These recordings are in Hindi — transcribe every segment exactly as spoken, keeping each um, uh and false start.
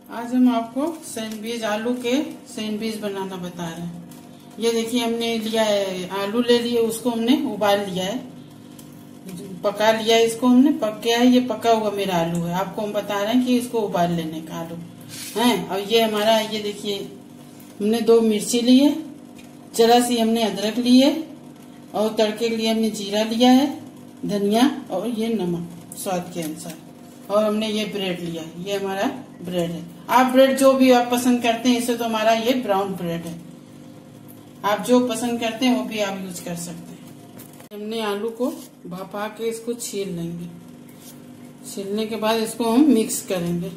आज हम आपको सैंडविच आलू के सैंडविच बनाना बता रहे हैं। ये देखिए हमने लिया है आलू ले लिए, उसको हमने उबाल लिया है, पका लिया है, इसको हमने पक गया है। ये पका हुआ मेरा आलू है, आपको हम बता रहे हैं कि इसको उबाल लेने का आलू है। और ये हमारा ये देखिए हमने दो मिर्ची ली है, जरा सी हमने अदरक ली है और तड़के के लिए हमने जीरा लिया है, धनिया और ये नमक स्वाद के अनुसार। और हमने ये ब्रेड लिया है, ये हमारा ब्रेड है। आप ब्रेड जो भी आप पसंद करते हैं, इसे तो हमारा ये ब्राउन ब्रेड है, आप जो पसंद करते हैं वो भी आप यूज कर सकते हैं। हमने आलू को भापा के इसको छील लेंगे, छीलने के बाद इसको हम मिक्स करेंगे।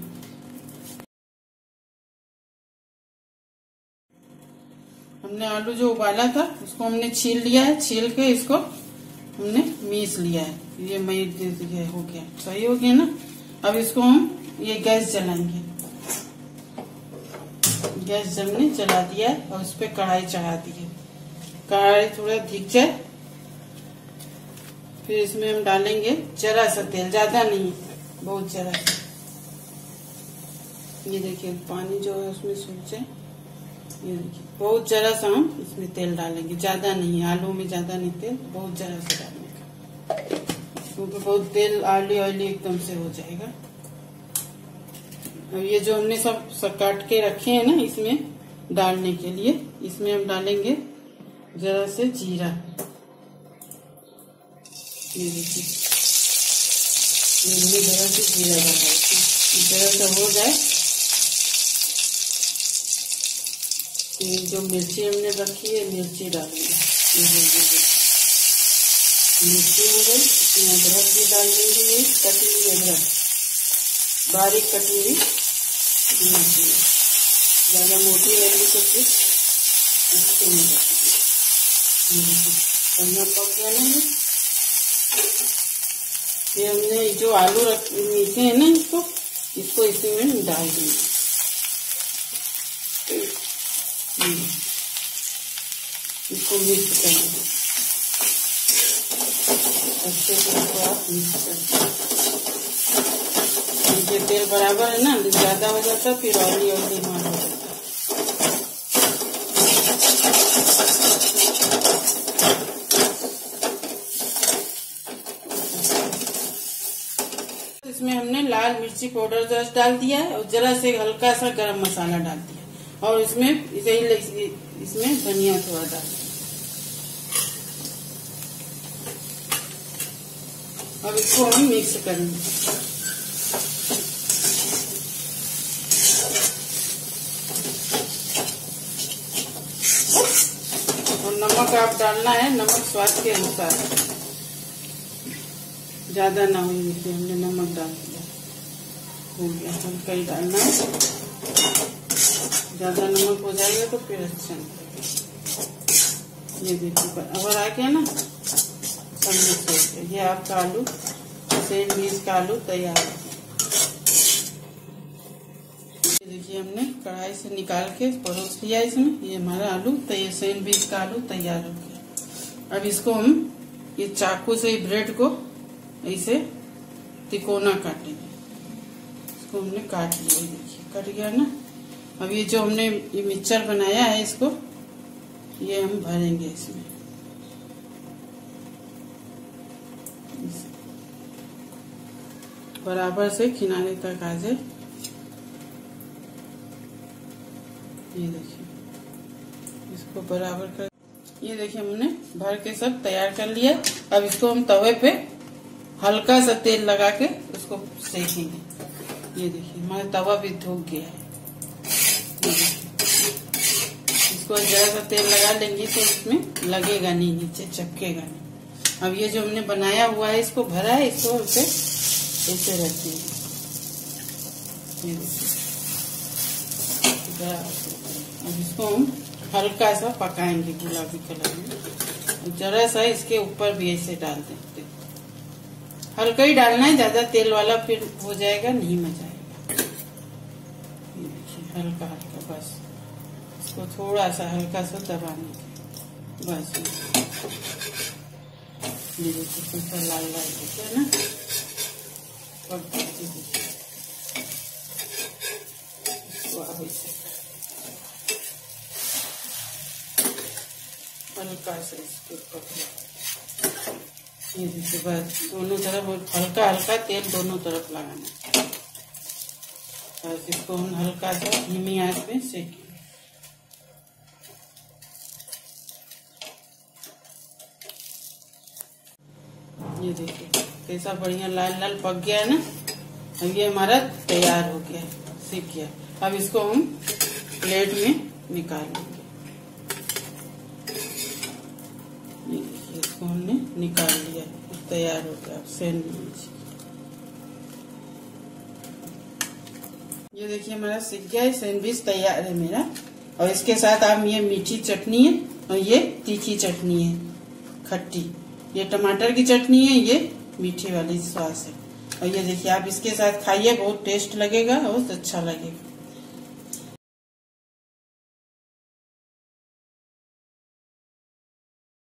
हमने आलू जो उबाला था उसको हमने छील लिया है, छील के इसको हमने मीस लिया है। ये मई हो गया, सही हो गया ना। अब इसको हम ये गैस जलाएंगे, गैस हमने जला दिया है और उस पर कढ़ाई चढ़ा दी है। कढ़ाई थोड़ा धिक जाए फिर इसमें हम डालेंगे जरा सा तेल, ज्यादा नहीं, बहुत जरा सा। ये देखिए पानी जो है उसमें सूख जाए, ये देखिए बहुत जरा सा हम इसमें तेल डालेंगे, ज्यादा नहीं, आलू में ज्यादा नहीं तेल, बहुत जरा सा डालने का, क्योंकि बहुत तेल ऑयली ऑयली एकदम से हो जाएगा। अब ये जो हमने सब, सब काट के रखे हैं ना इसमें डालने के लिए, इसमें हम डालेंगे जरा से जीरा। ये देखिए ये हमने जरा से जीरा डाला, जरा सा हो जाए ये जो मिर्ची हमने रखी है मिर्ची डालेंगे, मिर्ची हो गई, इसमें अदरक भी डाल देंगे, ये कटी हुई अदरक, बारीक कटी हुई मिर्ची, ज्यादा मोटी रहेगी तो फिर इसके नहीं रखेंगे। धनिया पक गया ना, ये हमने जो आलू रख मीठे हैं ना इसको इसको इसमें डाल देंगे। इसको मिक्स करेंगे अच्छे से, इसको आप मिक्स करेंगे। ये तेल बराबर है ना, ज्यादा हो जाता फिर ऑयली ऑयली मार हो जाता। इसमें हमने लाल मिर्ची पाउडर जरा डाल दिया है और जरा से हल्का सा गरम मसाला डाल दिया और इसमें इसे इसमें धनिया थोड़ा डाल दिया। अब इसको हम मिक्स करेंगे। और नमक आप डालना है, नमक स्वाद के अनुसार, ज्यादा ना हो। देखिए हमने नमक डाल दिया, हो गया, हल्का ही डालना है, ज्यादा नमक हो जाएगा तो फिर अच्छा नहीं लगेगा। ये देखिए अगर आ गया ना सब मिक्स हो गया, ये आपका आलू सैंडविच का आलू तैयार है। ये देखिए हमने कढ़ाई से निकाल के परोस लिया इसमें, ये हमारा आलू तैयार, सैंडविच का आलू तैयार हो गया। अब इसको हम ये चाकू से ब्रेड को ऐसे तिकोना काटेंगे। इसको हमने काट लिया, देखिए कट गया ना। अब ये जो हमने ये मिक्सचर बनाया है इसको ये हम भरेंगे इसमें, बराबर से किनारे तक आ जाए। ये देखिए इसको बराबर कर, ये देखिए हमने भर के सब तैयार कर लिया। अब इसको हम तवे पे हल्का सा तेल लगा के उसको सेकेंगे। ये देखिए हमारा तवा भी धुक गया है, इसको जरा सा तेल लगा लेंगे तो इसमें लगेगा नहीं, नीचे चपकेगा नहीं। अब ये जो हमने बनाया हुआ है इसको भरा है, इसको उसे ऐसे रखेंगे। ये देखिए अब इसको हम हल्का सा पकाएंगे गुलाबी कलर में, जरा सा इसके ऊपर भी ऐसे डाल देंगे, हल्का ही डालना है, ज्यादा तेल वाला फिर हो जाएगा, नहीं मजा आएगा। ये देखिए हल्का हल्का, बस इसको थोड़ा सा हल्का सा दबाने के बस। ये देखिए कितना लाल लाल होता है ना, वैसे हल्का सा इसके ऊपर ये देखिए, बस दोनों तरफ हल्का हल्का तेल दोनों तरफ लगाना। बस इसको हम हल्का सा धीमी आंच में सेकेंगे। ये देखिए कैसा बढ़िया लाल लाल पक गया है ना। अब ये हमारा तैयार हो गया, सीख गया। अब इसको हम प्लेट में निकाल लेंगे। ये देखिए इसको हमने निकाल लिया, तैयार हो गया सैंडविच। ये देखिए हमारा सीख गया है, सैंडविच तैयार है मेरा। और इसके साथ आप ये मीठी चटनी है और ये तीखी चटनी है खट्टी। ये टमाटर की चटनी है, ये मीठी वाली सॉस है। और ये देखिए आप इसके साथ खाइए, बहुत टेस्ट लगेगा, बहुत अच्छा लगेगा।